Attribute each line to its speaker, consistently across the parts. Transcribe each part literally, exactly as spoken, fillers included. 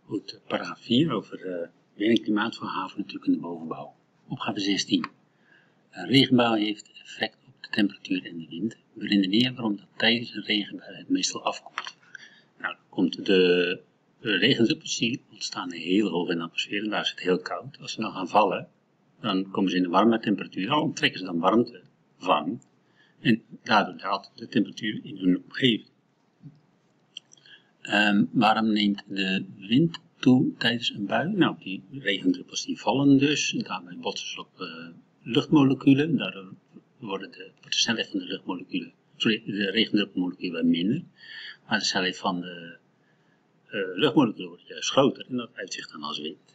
Speaker 1: Goed, paragraaf vier over uh, weer en klimaat voor havenatuur in de bovenbouw. Opgave zestien. Een regenbui heeft effect op de temperatuur en de wind. We redeneren waarom dat tijdens een regenbui het meestal afkoelt. Nou, dan komt de, de regendruppels die ontstaan heel hoog in de atmosfeer en daar is het heel koud. Als ze dan gaan vallen, dan komen ze in de warme temperatuur. Dan onttrekken ze dan warmte van en daardoor daalt de temperatuur in hun omgeving. Um, waarom neemt de wind toe tijdens een bui? Nou, die regendruppels die vallen dus, daarmee botsen ze op uh, luchtmoleculen, daardoor worden de, wordt de snelheid van de luchtmoleculen, sorry, de regendruppelmoleculen minder, maar de snelheid van de uh, luchtmoleculen wordt juist groter en dat uitzicht dan als wind.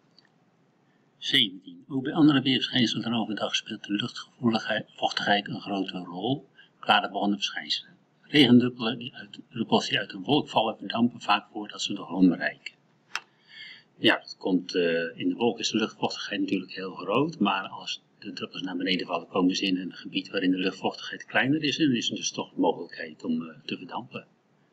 Speaker 1: zeventien. Ook bij andere weerverschijnselen dan overdag speelt de luchtvochtigheid een grote rol. Klaar de volgende verschijnselen. Regendruppels die uit, druppels die uit een wolk vallen verdampen vaak voordat ze de grond bereiken. Ja, dat komt, uh, in de wolk is de luchtvochtigheid natuurlijk heel groot, maar als de druppels naar beneden vallen, komen ze in een gebied waarin de luchtvochtigheid kleiner is en dan is er dus toch de mogelijkheid om uh, te verdampen.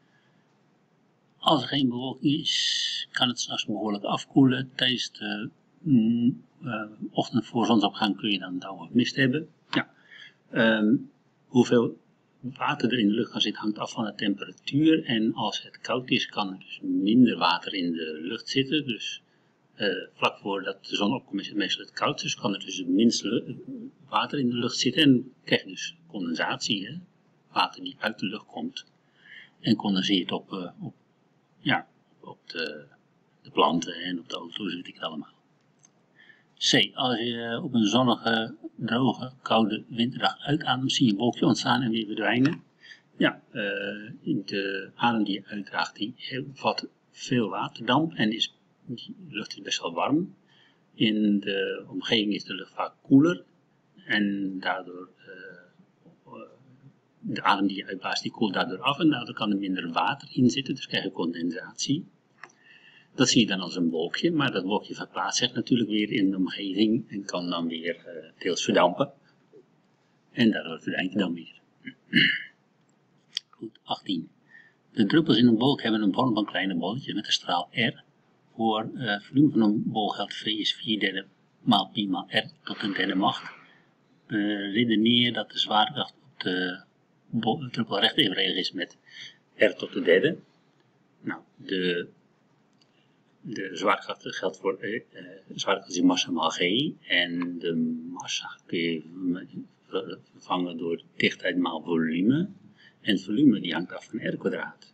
Speaker 1: Als er geen bewolking is, kan het 's nachts behoorlijk afkoelen. Tijdens de mm, uh, ochtend voor zonsopgang kun je dan dauw of mist hebben. Ja. Um, hoeveel water er in de lucht kan zitten hangt af van de temperatuur en als het koud is kan er dus minder water in de lucht zitten. Dus uh, vlak voordat de zon opkomt is het meestal het koud, dus kan er dus het minste water in de lucht zitten en krijg je dus condensatie, hè? Water die uit de lucht komt en condenseert op, uh, op, ja, op de, de planten en op de auto's, weet ik het allemaal. C. Als je op een zonnige, droge, koude winterdag uitademt, zie je een wolkje ontstaan en weer verdwijnen. Ja, uh, de adem die je uitdraagt, die bevat veel waterdamp en is, die lucht is best wel warm. In de omgeving is de lucht vaak koeler en daardoor, uh, de adem die je uitblaast, die koelt daardoor af en daardoor kan er minder water in zitten, dus krijg je condensatie. Dat zie je dan als een wolkje, maar dat wolkje verplaatst zich natuurlijk weer in de omgeving en kan dan weer uh, deels verdampen. En daardoor verdwijnt hij dan weer. Goed, achttien. De druppels in een wolk hebben een vorm van kleine bolletjes met de straal R. Voor uh, het volume van een bol geldt V is vier derde maal pi maal R tot de derde macht. Uh, redeneer dat de zwaartekracht op de bol, druppel recht evenredig is met R tot de derde. Nou, de De zwaartekracht geldt voor uh, uh, zwaartekracht is massa maal g en de massa kun je vervangen door dichtheid maal volume en het volume die hangt af van r kwadraat.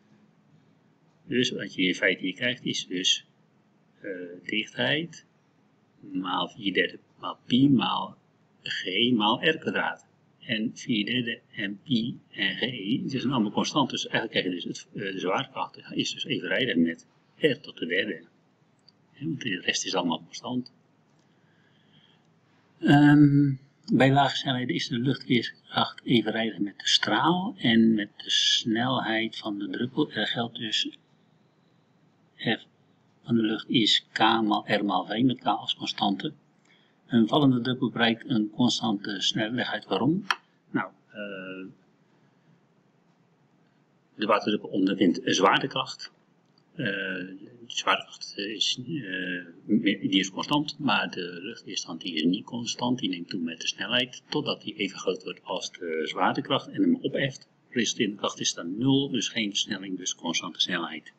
Speaker 1: Dus wat je in feite hier krijgt is dus uh, dichtheid maal vier derde maal pi maal g maal r kwadraat. En vier derde en pi en g, die zijn allemaal constant, dus eigenlijk krijg je dus het, uh, de zwaartekracht is dus evenredig met R tot de derde. Ja, want de rest is allemaal constant. Um, bij lage snelheden is de luchtweerkracht evenredig met de straal en met de snelheid van de druppel. Er geldt dus F van de lucht is K maal R maal V met K als constante. Een vallende druppel bereikt een constante snelheid uit. Waarom? Nou, uh, de waterdruppel ondervindt een zwaartekracht. Uh, de zwaartekracht is, uh, die is constant, maar de luchtweerstand die is niet constant, die neemt toe met de snelheid, totdat die even groot wordt als de zwaartekracht en hem opheft. De resulterende kracht is dan nul, dus geen versnelling, dus constante snelheid.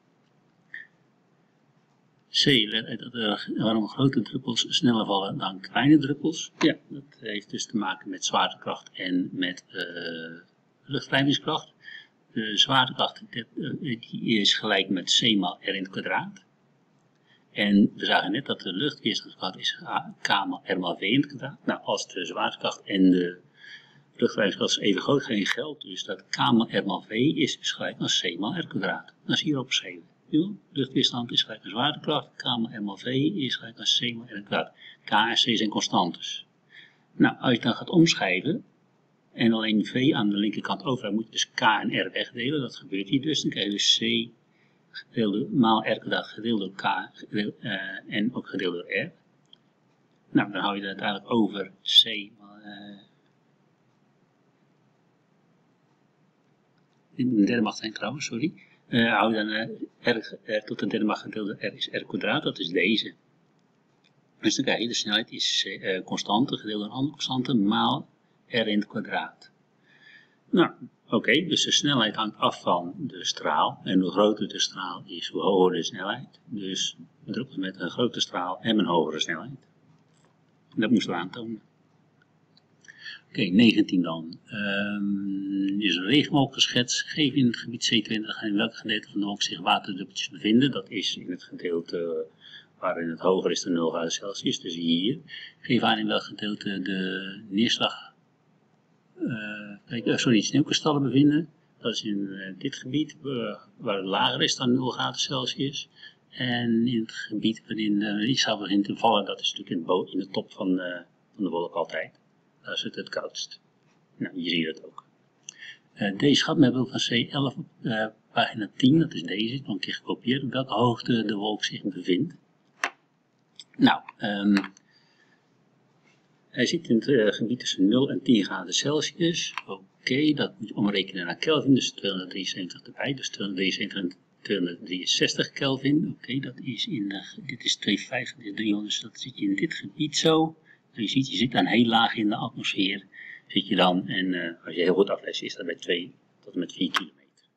Speaker 1: C. Let uit dat er, waarom grote druppels sneller vallen dan kleine druppels. Ja, dat heeft dus te maken met zwaartekracht en met uh, luchtwrijvingskracht. De zwaartekracht die is gelijk met c maal r in het kwadraat. En we zagen net dat de luchtweerstandskracht is k maal r maal v in het kwadraat. Nou, als de zwaartekracht en de luchtwrijvingskracht even groot zijn, geldt dus dat k maal r maal v is dus gelijk aan c maal r kwadraat. Dat is hier opgeschreven. Luchtweerstand is gelijk aan zwaartekracht, k maal r maal v is gelijk aan c maal r in het kwadraat. K en c zijn constantes. Nou, als je dan gaat omschrijven en alleen v aan de linkerkant overhoudt, moet je dus k en r wegdelen. Dat gebeurt hier dus. Dan krijg je dus c gedeeld door maal r kwadraat gedeeld door k gedeeld, uh, en ook gedeeld door r. Nou, dan hou je dat uiteindelijk over c maal... Uh, dit moet een derde macht zijn trouwens, sorry. Uh, hou dan uh, R, R tot de derde macht gedeelde R is R kwadraat, dat is deze. Dus dan krijg je de snelheid is uh, constante gedeeld door een andere constante maal R in het kwadraat. Nou, oké, okay, dus de snelheid hangt af van de straal. En hoe groter de straal is, hoe hoger de snelheid. Dus we drukken met een grote straal en een hogere snelheid. Dat moesten we aantonen. Oké, okay, negentien dan. Um, is een regenwolk geschetst. Geef in het gebied C twintig in welk gedeelte van de wolk zich waterdruppeltjes bevinden. Dat is in het gedeelte waarin het hoger is dan nul graden Celsius, dus hier. Geef aan in welk gedeelte de neerslag, uh, sorry, sneeuwkristallen bevinden. Dat is in uh, dit gebied uh, waar het lager is dan nul graden Celsius. En in het gebied waarin de uh, ijsschijf begint te vallen, dat is natuurlijk in, in de top van, uh, van de wolk altijd. Daar is het het koudst. Nou, hier zie je dat ook. Uh, deze schatmapbeeld van C elf op uh, pagina tien, dat is deze, nog een keer gekopieerd, op welke hoogte de wolk zich bevindt. Nou, um, hij zit in het uh, gebied tussen nul en tien graden Celsius. Oké, okay, dat moet je omrekenen naar Kelvin, dus tweehonderddrieënzeventig erbij, dus tweehonderddrieënzeventig en tweehonderddrieënzestig Kelvin. Oké, okay, dat is in, uh, dit is tweehonderdvijftig, dit is driehonderd, dus dat zit je in dit gebied zo. Je ziet, je zit dan heel laag in de atmosfeer, zit je dan, en uh, als je heel goed afleest, is dat bij twee tot en met vier kilometer.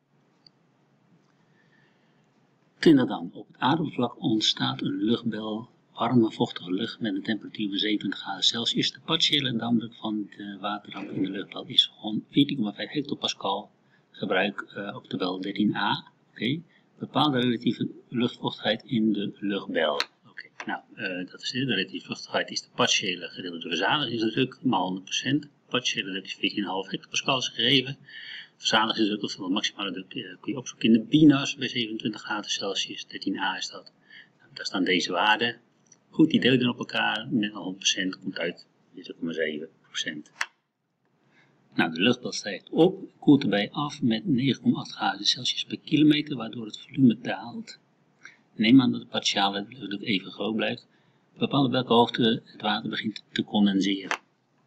Speaker 1: twintig dan, op het aardoppervlak ontstaat een luchtbel, warme, vochtige lucht met een temperatuur van zevenentwintig graden Celsius. De partiële dampdruk van de waterdamp in de luchtbel is veertien komma vijf hectopascal. Gebruik uh, op tabel dertien a. Okay. Bepaal de relatieve luchtvochtigheid in de luchtbel. Oké, okay. Nou, uh, dat is de relatieve luchtvochtigheid is de partiële gedeeld door de verzadigingsdruk, maal honderd procent. De partiële druk is veertien komma vijf hectopascal is gegeven. Verzadigingsdruk of de maximale druk uh, kun je opzoeken in de binas bij zevenentwintig graden Celsius. dertien a is dat. Nou, daar staan deze waarden. Goed, die delen dan op elkaar met honderd procent komt uit negen komma zeven procent. Nou, de luchtbel stijgt op, koelt erbij af met negen komma acht graden Celsius per kilometer, waardoor het volume daalt. Neem aan dat de partiale luchtdruk even groot blijft. Bepaal op welke hoogte het water begint te condenseren.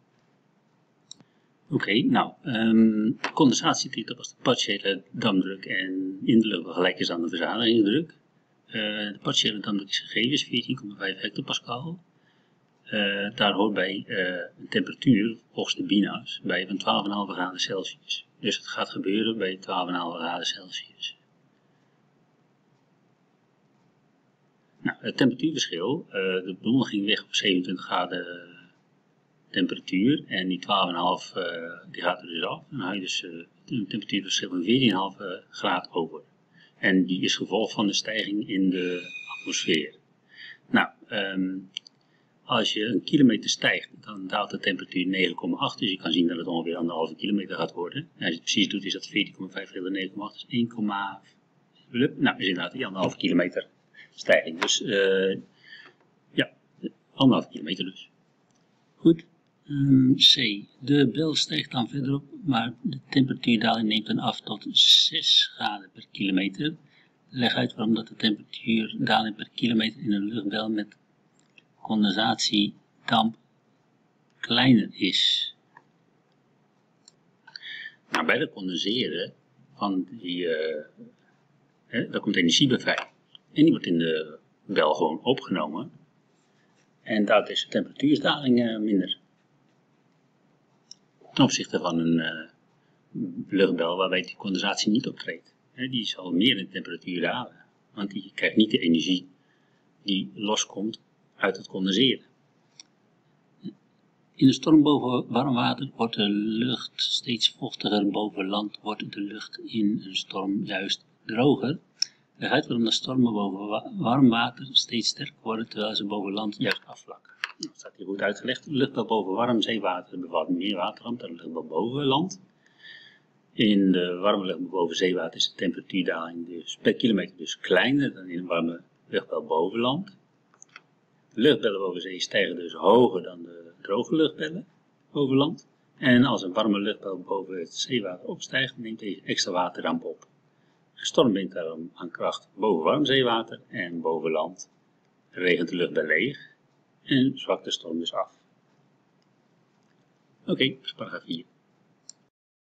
Speaker 1: Oké, okay, nou, um, condensatie treedt op als de partiële dampdruk en in de luchtbel gelijk is aan de verzadigingsdruk. Uh, de partiële dampdruk is gegeven, is veertien komma vijf hectopascal. Uh, daar hoort bij uh, een temperatuur, volgens de binas, bij van twaalf komma vijf graden Celsius. Dus het gaat gebeuren bij twaalf komma vijf graden Celsius. Nou, het temperatuurverschil, uh, de bron ging weg op zevenentwintig graden temperatuur en die twaalf komma vijf uh, die gaat er dus af. Dan haal je dus uh, een temperatuurverschil van veertien komma vijf graden over. En die is gevolg van de stijging in de atmosfeer. Nou, um, als je een kilometer stijgt, dan daalt de temperatuur negen komma acht. Dus je kan zien dat het ongeveer anderhalve kilometer gaat worden. En als je het precies doet, is dat veertien komma vijf gedeeld door negen komma acht. Dus één, nou, is inderdaad die anderhalve kilometer stijging. Dus, uh, ja, anderhalve kilometer dus. Goed. Um, C. De bel stijgt dan verderop, maar de temperatuurdaling neemt dan af tot zes graden per kilometer. Leg uit waarom dat de temperatuurdaling per kilometer in een luchtbel met condensatiedamp kleiner is. Nou, bij het condenseren van die, uh, hè, daar komt energie bij vrij. En die wordt in de bel gewoon opgenomen. En daardoor is de temperatuurdaling uh, minder. Ten opzichte van een uh, luchtbel waarbij die condensatie niet optreedt. He, die zal meer in de temperatuur dalen. Want die krijgt niet de energie die loskomt uit het condenseren. In een storm boven warm water wordt de lucht steeds vochtiger. Boven land wordt de lucht in een storm juist droger. Leg uit waarom de stormen boven warm water steeds sterker worden terwijl ze boven land juist afvlakken. Dat staat hier goed uitgelegd. De luchtbel boven warm zeewater bevat meer waterramp dan de luchtbel boven land. In de warme luchtbel boven zeewater is de temperatuurdaling dus per kilometer dus kleiner dan in een warme luchtbel boven land. De luchtbellen boven zee stijgen dus hoger dan de droge luchtbellen boven land. En als een warme luchtbel boven het zeewater opstijgt, neemt deze extra waterdamp op. Een storm wint daarom aan kracht boven warm zeewater en boven land regent de luchtbel leeg en zwakt de storm dus af. Oké, okay, paragraaf vier.